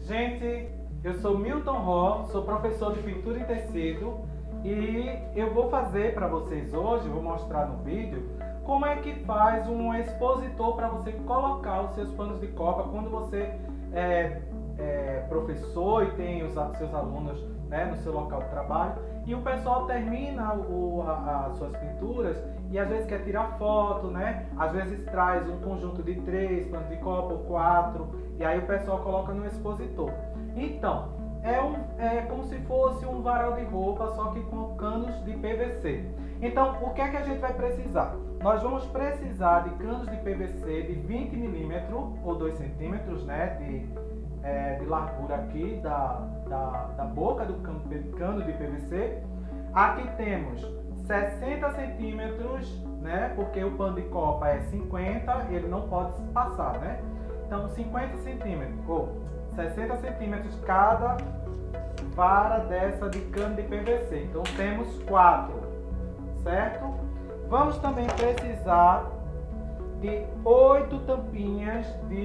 Gente, eu sou Milton Ró, sou professor de pintura em tecido e eu vou fazer para vocês hoje, vou mostrar no vídeo, como é que faz um expositor para você colocar os seus panos de copa quando você é professor e tem os seus alunos, né, no seu local de trabalho, e o pessoal termina as suas pinturas e às vezes quer tirar foto, né? Às vezes traz um conjunto de 3 panos de copa ou 4 e aí o pessoal coloca no expositor. Então, é como se fosse um varal de roupa, só que com canos de PVC. Então, o que é que a gente vai precisar? Nós vamos precisar de canos de PVC de 20 milímetros ou 2 centímetros, né, de largura aqui da boca do cano de PVC. Aqui temos 60 centímetros, né, porque o pano de copa é 50, ele não pode passar, né? Então 50 centímetros ou 60 centímetros cada vara dessa de cano de PVC. Então temos 4, certo? Vamos também precisar de 8 tampinhas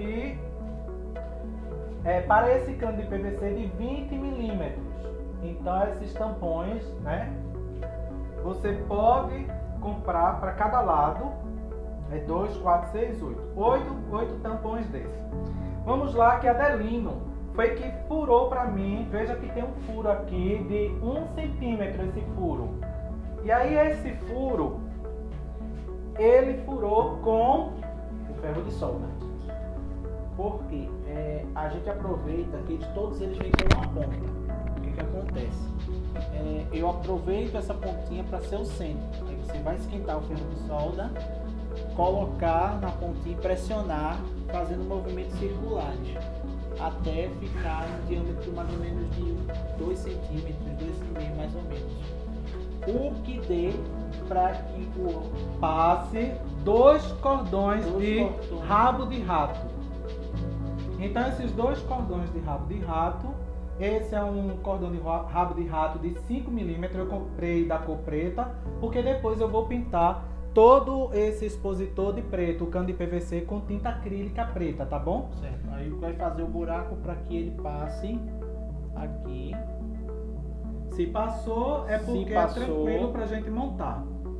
para esse cano de PVC de 20 milímetros. Então esses tampões, né, você pode comprar para cada lado, 2, 4, 6, 8 tampões desses. Vamos lá, que a Adelino foi que furou para mim. Veja que tem um furo aqui de 1 centímetro, esse furo. E aí esse furo, ele furou com o ferro de solda. Porque a gente aproveita que todos eles vêm com uma ponta. O que acontece? Eu aproveito essa pontinha para ser o centro. Aí você vai esquentar o ferro de solda, colocar na pontinha e pressionar, fazendo movimentos circulares, até ficar no diâmetro mais ou menos de 2 centímetros, 2,5 mais ou menos. O que dê para que passe 2 cordões de rabo de rato. Então esses 2 cordões de rabo de rato, esse é um cordão de rabo de rato de 5 milímetros, eu comprei da cor preta, porque depois eu vou pintar todo esse expositor de preto, o cano de PVC com tinta acrílica preta, tá bom? Certo, aí vai fazer o buraco para que ele passe aqui. Se passou, é porque é tranquilo pra gente montar.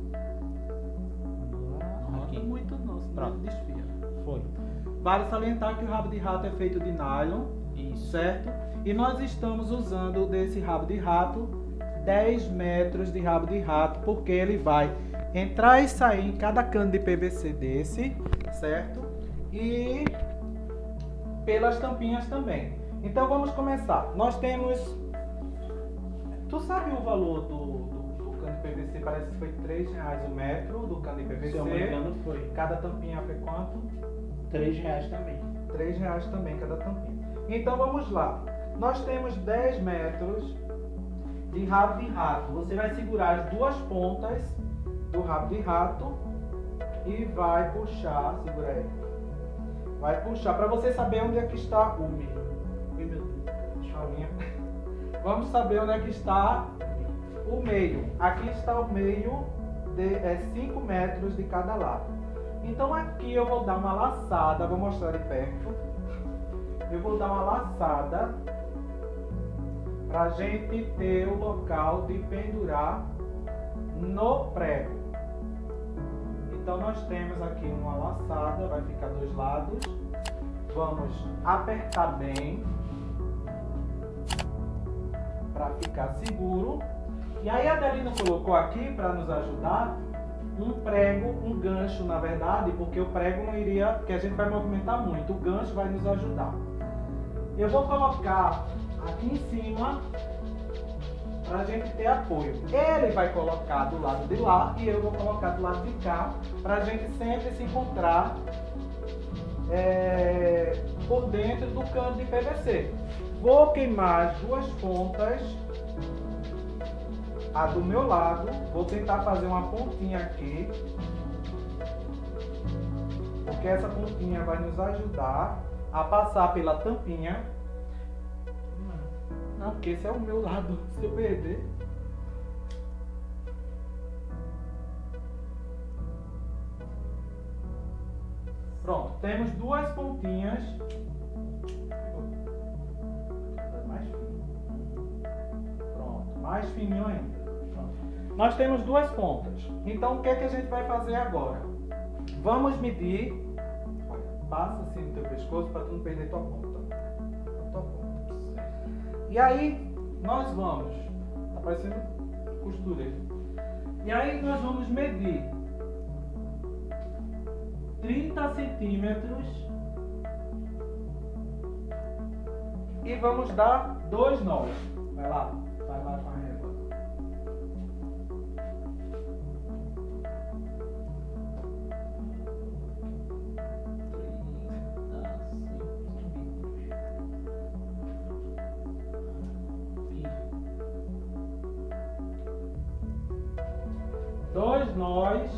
Não aqui. rota muito não, senão ele desfia. Foi. Vale salientar que o rabo de rato é feito de nylon, isso, certo? E nós estamos usando desse rabo de rato 10 metros de rabo de rato, porque ele vai entrar e sair em cada cano de PVC desse, certo? E pelas tampinhas também. Então vamos começar. Nós temos... Tu sabe o valor do cano de PVC? Parece que foi R$3 o metro do cano de PVC. Se eu não me engano, foi. Cada tampinha foi quanto? R$3 também. R$3 também cada tampinha. Então vamos lá. Nós temos 10 metros de rabo de rato. Você vai segurar as 2 pontas do rabo de rato e vai puxar, segura aí. Vai puxar para você saber onde é que está o meio. Meu Deus, deixa a minha. Vamos saber onde é que está o meio. Aqui está o meio de 5 metros de cada lado. Então aqui eu vou dar uma laçada, vou mostrar de perto. Eu vou dar uma laçada para a gente ter o local de pendurar no prego. Então nós temos aqui uma laçada, vai ficar dos lados. Vamos apertar bem para ficar seguro. E aí a Adelino colocou aqui para nos ajudar um prego, um gancho na verdade, porque o prego não iria, porque a gente vai movimentar muito, o gancho vai nos ajudar. Eu vou colocar aqui em cima para a gente ter apoio. Ele vai colocar do lado de lá e eu vou colocar do lado de cá, para a gente sempre se encontrar por dentro do cano de PVC. Vou queimar as 2 pontas, a do meu lado, vou tentar fazer uma pontinha aqui, porque essa pontinha vai nos ajudar a passar pela tampinha. Não, porque esse é o meu lado, se eu perder. Pronto, temos 2 pontinhas mais fino. Pronto, mais fininho ainda. Pronto. Nós temos duas pontas. Então o que é que a gente vai fazer agora? Vamos medir. Olha, passa assim no teu pescoço para tu não perder tua ponta. E aí nós vamos. Tá parecendo costureira. E aí nós vamos medir 30 centímetros e vamos dar 2 nós. Vai lá com a régua. Dois nós.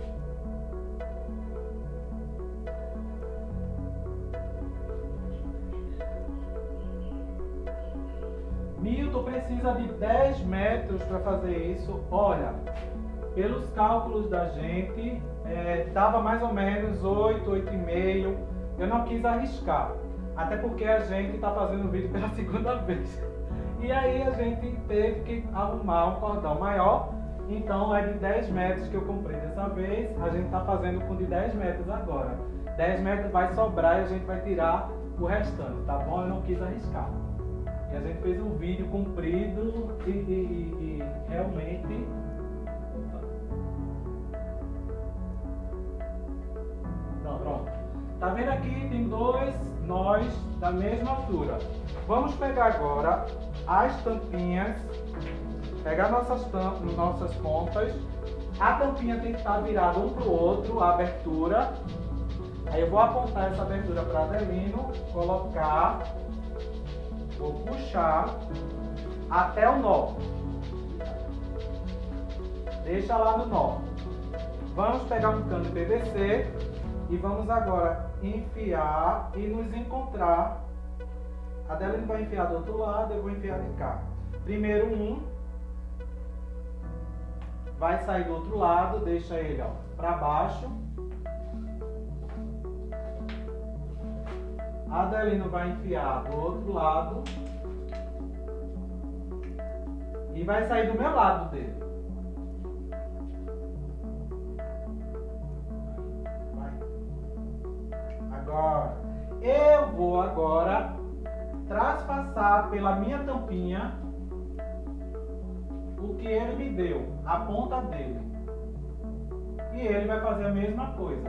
Milton precisa de 10 metros para fazer isso. Olha, pelos cálculos da gente, dava mais ou menos 8, 8,5. Eu não quis arriscar, até porque a gente está fazendo o vídeo pela segunda vez. E aí a gente teve que arrumar um cordão maior. Então é de 10 metros que eu comprei dessa vez. A gente está fazendo com de 10 metros agora. 10 metros vai sobrar e a gente vai tirar o restante, tá bom? Eu não quis arriscar. E a gente fez um vídeo comprido e realmente... Pronto. Tá vendo aqui? Tem 2 nós da mesma altura. Vamos pegar agora as tampinhas. Pegar nossas pontas. A tampinha tem que estar virada um para o outro, a abertura. Aí eu vou apontar essa abertura para Adelino, colocar, vou puxar até o nó. Deixa lá no nó. Vamos pegar um cano de PVC e vamos agora enfiar e nos encontrar. A Adelino vai enfiar do outro lado, eu vou enfiar de cá. Primeiro um. Vai sair do outro lado, deixa ele para baixo. A Adelino vai enfiar do outro lado. E vai sair do meu lado dele. Vai. Agora, eu vou agora traspassar pela minha tampinha o que ele me deu, a ponta dele. E ele vai fazer a mesma coisa.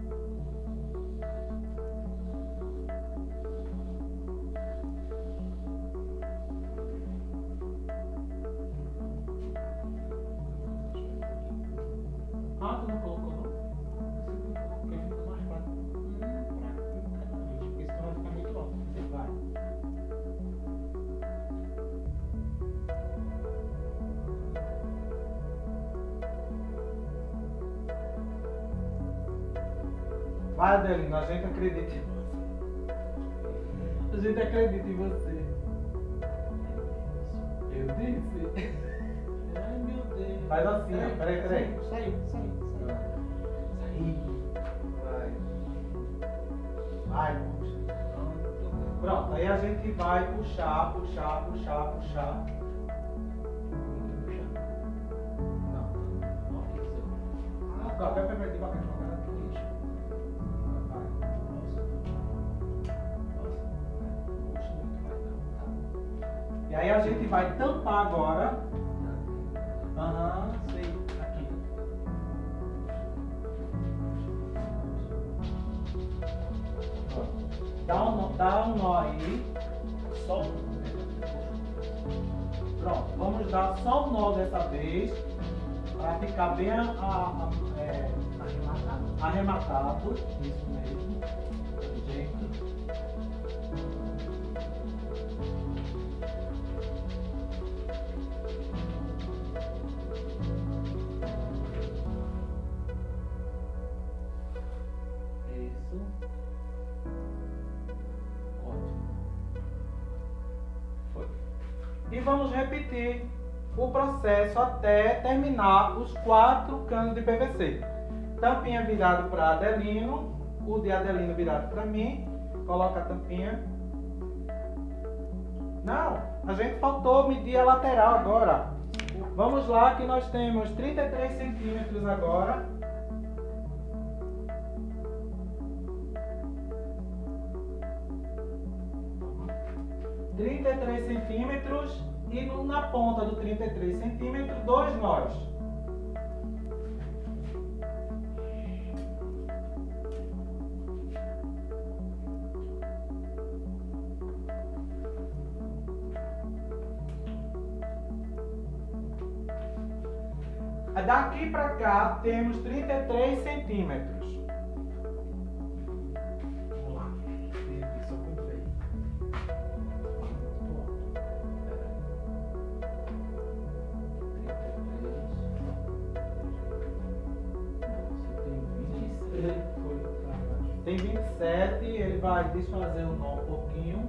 Ah, tu não colocou não? Porque fica mais fácil. Porque senão vai ficar muito alto. Vai. Vai, Adelino, a gente acredita em você. A gente acredita em você. Eu disse. Ai, meu Deus. Faz assim, ó. Peraí. Saiu. Vai, puxa. Pronto, aí a gente vai puxar. Não. Agora, peraí, devagar. E aí a gente vai tampar agora. Sei. Aqui. Dá um nó aí. Só um. Pronto, vamos dar só um nó dessa vez. Para ficar bem arrematado. Isso mesmo. Gente. E vamos repetir o processo até terminar os 4 canos de PVC. Tampinha virado para Adelino, o de Adelino virado para mim. Coloca a tampinha. Não, a gente faltou medir a lateral agora. Vamos lá que nós temos 33 centímetros agora. centímetros e na ponta do 33 centímetros, 2 nós. Daqui para cá temos 33 centímetros. Vamos lá. Isso eu comprei. Tem 27, ele vai desfazer o nó um pouquinho.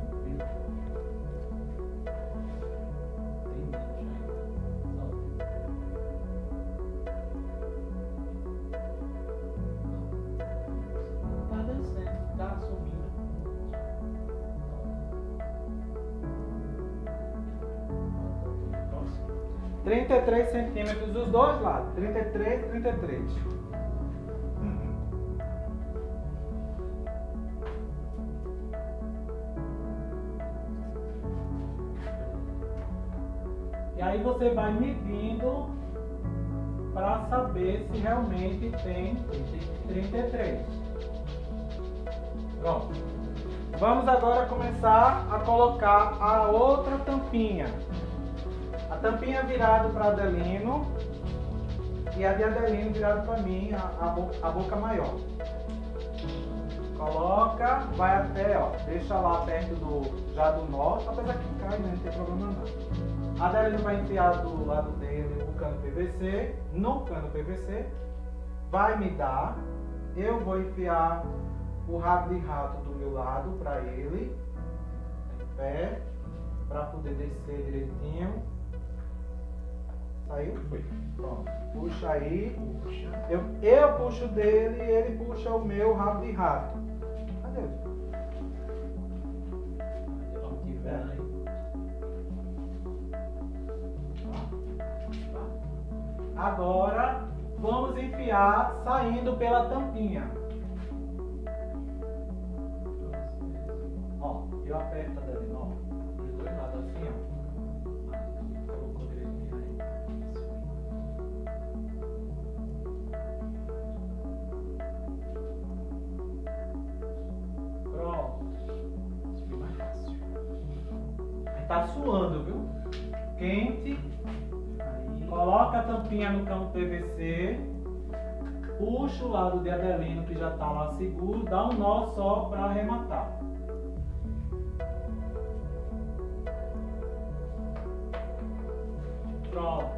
Tá descendo, tá subindo. 33 centímetros dos dois lados. 33, 33. E aí você vai medindo para saber se realmente tem 33. Pronto. Vamos agora começar a colocar a outra tampinha. A tampinha virada para Adelino e a de Adelino virada para mim, a boca maior. Coloca, vai até, ó, deixa lá perto já do nó, apesar que cai, né, não tem problema não. A Adelino vai enfiar do lado dele o cano PVC, no cano PVC, vai me dar, eu vou enfiar o rabo de rato do meu lado para ele, em pé, para poder descer direitinho. Saiu? Foi. Pronto. Puxa aí. Eu puxo dele e ele puxa o meu rabo de rato. Cadê? Não tiver aí. Agora vamos enfiar saindo pela tampinha. Ó, eu aperto dele, ó. Dos dois lados assim, ó. Colocou direitinho aí. Pronto. Isso mais fácil. Tá suando, viu? Quente. Coloca a tampinha no cano PVC, puxa o lado de Adelino que já está lá seguro, dá um nó só para arrematar. Pronto.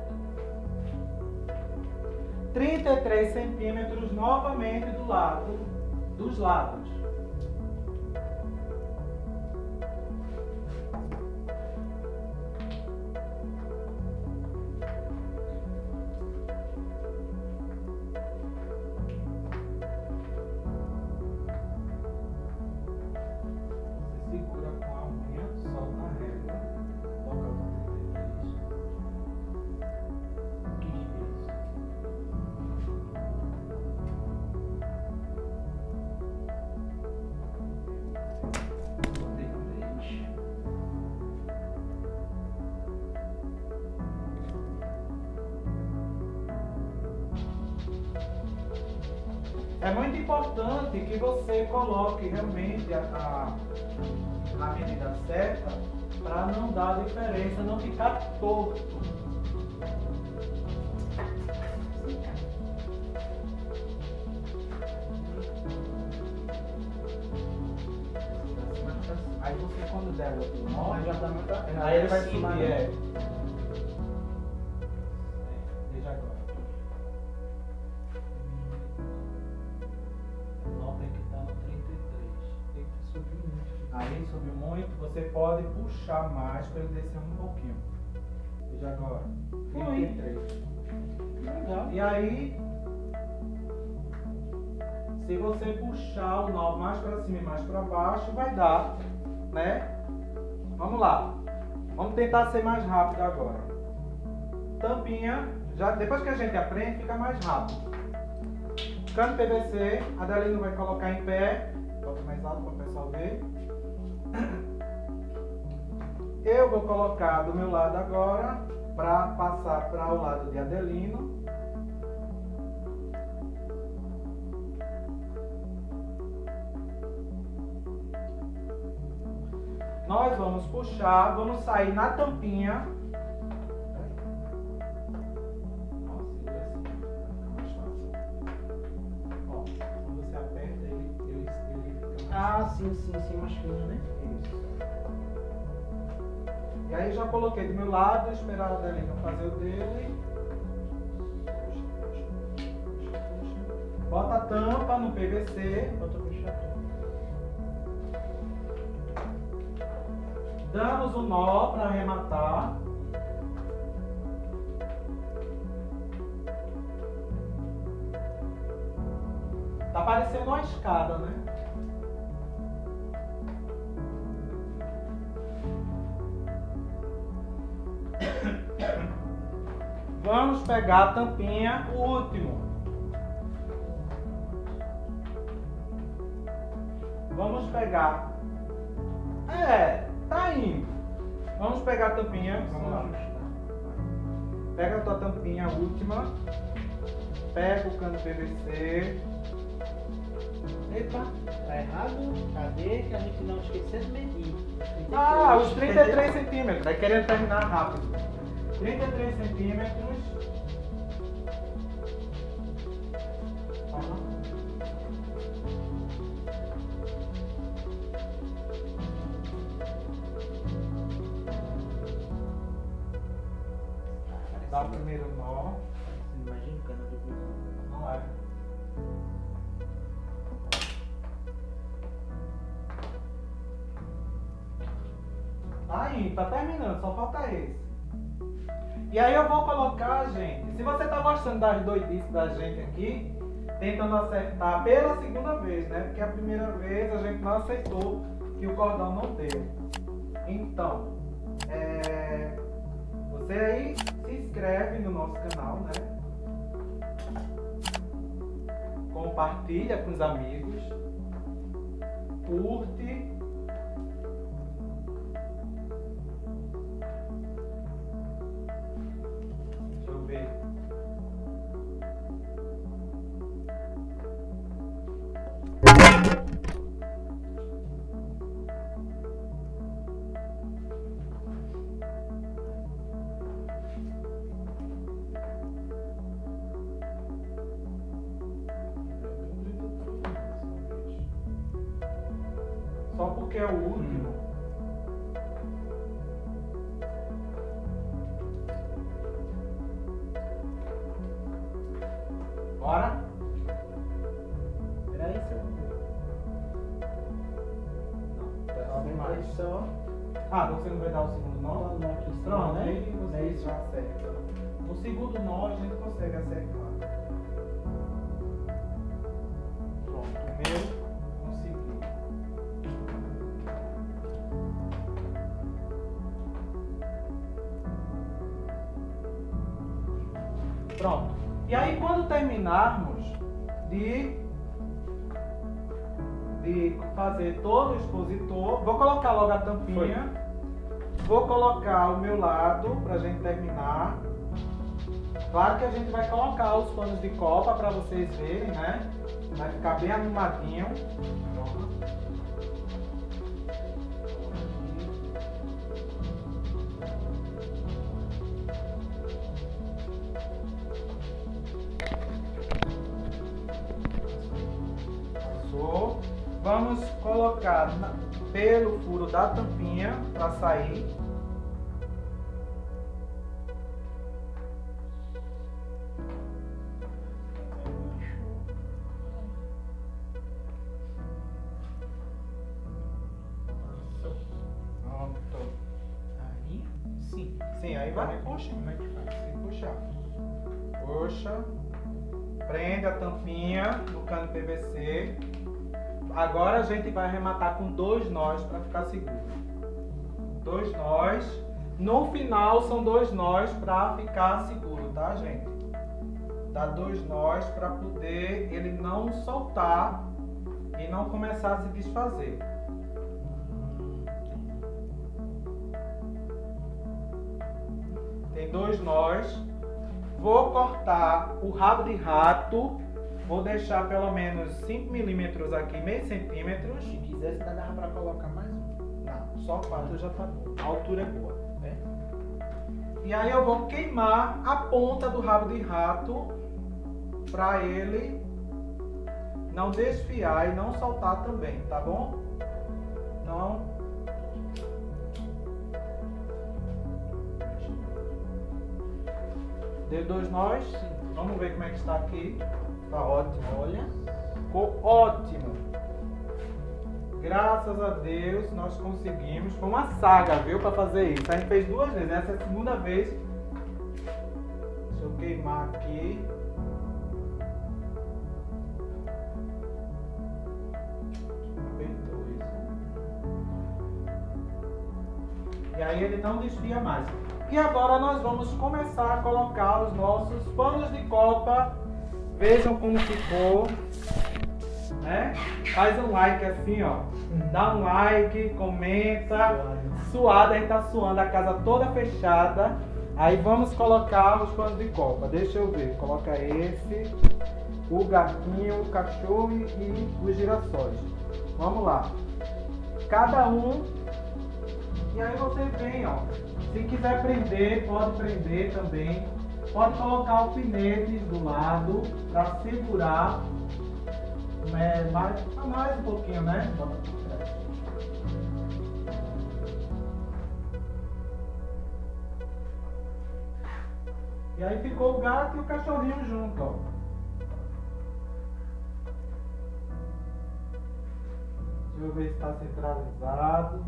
33 centímetros novamente dos lados. Segura com a unha, solta a régua, toca no 33. É muito importante que você coloque realmente a medida certa para não dar diferença, não ficar torto. Aí você quando der o outro nó, aí ele vai subir. Veja agora. O nó tem que estar no 33. Tem que subir muito. Aí subiu muito, você pode puxar mais para ele descer um pouquinho. Veja agora. 33. Legal. E aí, se você puxar o nó mais para cima e mais para baixo, vai dar, né? Vamos lá. Vamos tentar ser mais rápido agora. Tampinha, já, depois que a gente aprende, fica mais rápido. Cano PVC, a Adelino vai colocar em pé. Bota mais alto para o pessoal ver. Eu vou colocar do meu lado agora, para passar para o lado de Adelino. Nós vamos puxar, vamos sair na tampinha. Ó, quando você aperta ele fica mais... Ah, sim, mais fino, né? Isso. E aí já coloquei do meu lado, esperar a Adelino fazer o dele. Bota a tampa no PVC. Bota puxar. Damos um nó para arrematar. Tá parecendo uma escada, né? Vamos pegar a tampinha, o último. Vamos pegar. Tá indo. Vamos pegar a tampinha. Vamos lá. Pega a tua tampinha, a última. Pega o cano PVC. Epa, tá errado. Cadê? Que a gente não esqueceu de medir. Os 33 centímetros. Vai querendo terminar rápido. 33 centímetros. Dá o primeiro nó. Imagina o cano do cozinho. Não é. Aí, tá terminando, só falta esse. E aí eu vou colocar, gente, se você tá gostando das doidices da gente aqui, tentando acertar pela segunda vez, né? Porque a primeira vez a gente não aceitou que o cordão não deu. Então, você aí se inscreve no nosso canal, né? Compartilha com os amigos, curte. Deixa eu ver. Só porque é o último. Bora? Peraí, seu. Sobe mais. Só. Você não vai dar o segundo nó? Dá um nó aqui em cima, Pronto, né? aí você É isso. já acerta. No segundo nó a gente consegue acertar. Pronto, o meu consegui. Pronto. E aí quando terminarmos de fazer todo o expositor, vou colocar logo a tampinha. Vou colocar o meu lado pra gente terminar. Claro que a gente vai colocar os panos de copa para vocês verem, né? Vai ficar bem arrumadinho. Passou. Vamos colocar pelo furo da tampinha para sair. Pronto. Aí, sim. Sim, aí vai puxar. Como é que faz? Sem puxar. Puxa. Prende a tampinha no cano PVC. Agora a gente vai arrematar com 2 nós para ficar seguro. 2 nós. No final são 2 nós para ficar seguro, tá, gente? Dá 2 nós para poder ele não soltar e não começar a se desfazer. Tem 2 nós. Vou cortar o rabo de rato. Vou deixar pelo menos 5 milímetros aqui, meio centímetro. Se quiser, você dava para colocar mais um. Não, só 4 já tá bom. A altura é boa. Né? E aí eu vou queimar a ponta do rabo de rato para ele não desfiar e não soltar também, tá bom? Então, deu 2 nós. Vamos ver como é que está aqui. Tá ótimo. Olha. Ficou ótimo. Graças a Deus nós conseguimos. Foi uma saga, viu, para fazer isso. A gente fez 2 vezes. Essa é a segunda vez. Deixa eu queimar aqui. E aí ele não desfia mais. E agora nós vamos começar a colocar os nossos panos de copa. Vejam como ficou, né? Faz um like assim, ó. Dá um like, comenta. Suado, a gente tá suando, a casa toda fechada. Aí vamos colocar os panos de copa. Deixa eu ver. Coloca esse, o gatinho, o cachorro e os girassóis. Vamos lá. Cada um. E aí você vem, ó. Se quiser prender, pode prender também. Pode colocar alfinetes do lado para segurar mais um pouquinho, né? E aí ficou o gato e o cachorrinho junto, ó. Deixa eu ver se está centralizado.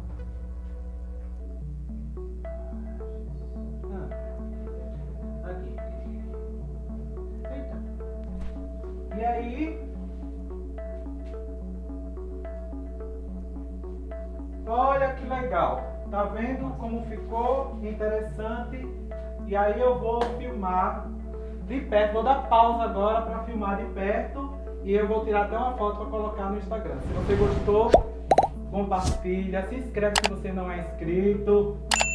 Aqui. Eita. E aí, olha que legal. Tá vendo como ficou interessante? E aí eu vou filmar de perto. Vou dar pausa agora para filmar de perto. E eu vou tirar até uma foto para colocar no Instagram. Se você gostou, compartilha. Se inscreve se você não é inscrito.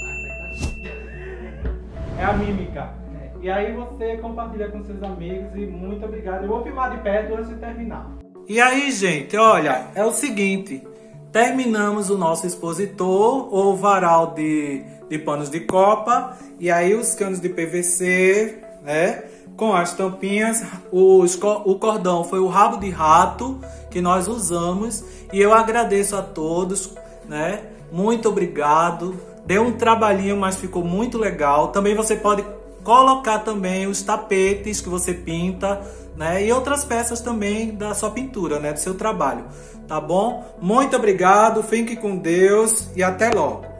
É a mímica. E aí você compartilha com seus amigos e muito obrigado. Eu vou filmar de perto antes de terminar. E aí, gente, olha, é o seguinte. Terminamos o nosso expositor, ou varal de panos de copa. E aí os canos de PVC, né? Com as tampinhas. O cordão foi o rabo de rato que nós usamos. E eu agradeço a todos, né? Muito obrigado. Deu um trabalhinho, mas ficou muito legal. Também você pode colocar também os tapetes que você pinta, né? E outras peças também da sua pintura, né? Do seu trabalho, tá bom? Muito obrigado, fique com Deus e até logo.